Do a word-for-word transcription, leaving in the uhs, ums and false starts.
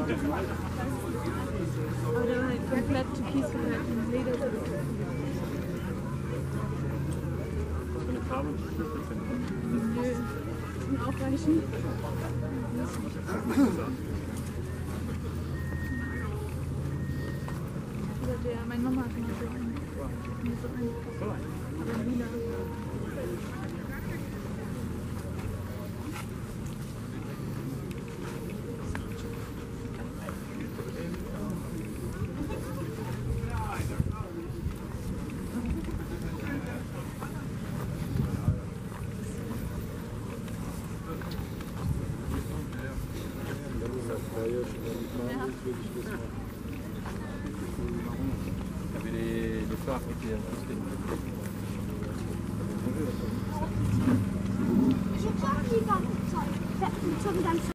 Aber der war halt komplett türkis gehalten, Leder. So eine Farbe und Schlüssel finden. Nö, zum Aufweichen. Oder der, meine Mama hat mal so einen. So einen. Aber lila. Tapi di lupa aku dia mesti. Ich hab schon die ganze Zeit.